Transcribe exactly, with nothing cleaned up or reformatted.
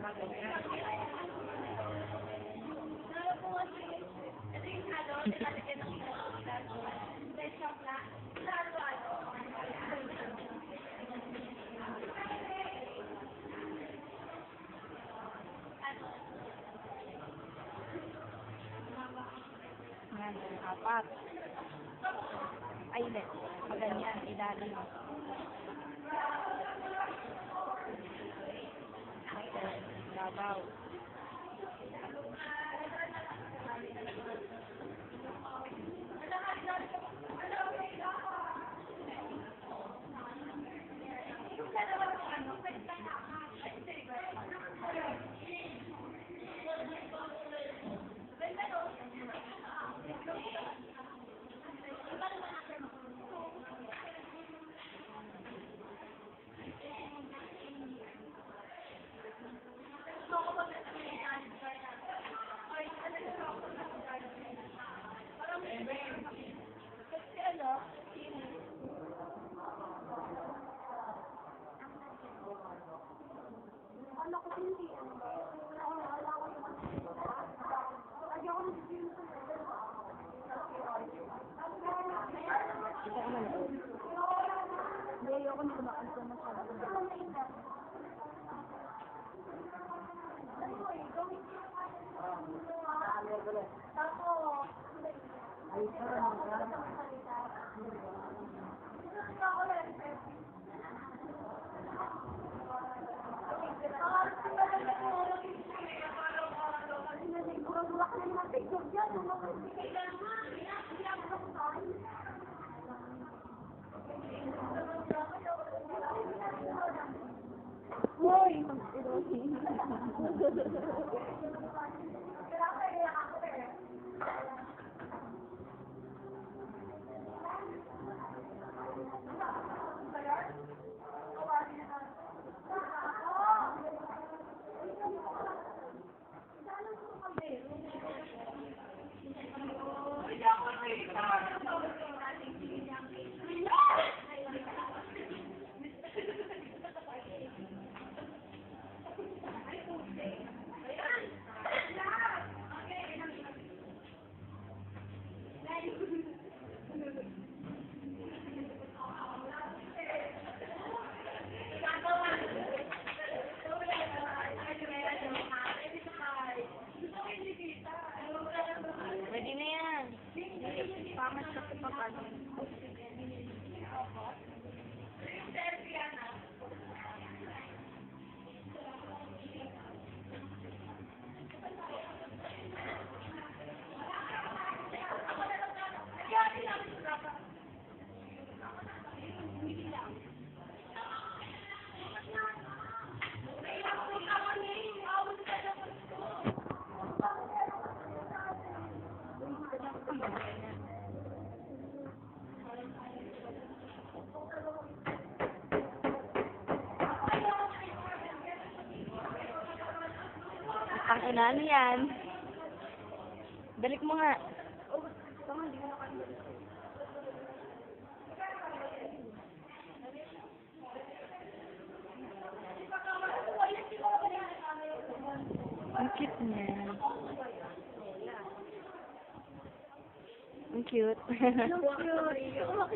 Yan, apat. Ay, hindi. Maganyan, ilalim. Babaw. Ano ko hindi ano. Wala ko naman. Lagi ako nag-film sa Ito ka man. hindi, ayoko na kumakan ko masyado. Tapos, ay, sarang mga. Ako lang. Hoy! Pwede na yan. Pamas ka sa pagkano. Ang ina, ano yan? Balik mo nga. Ang cute niya. Ang cute. Ang cute.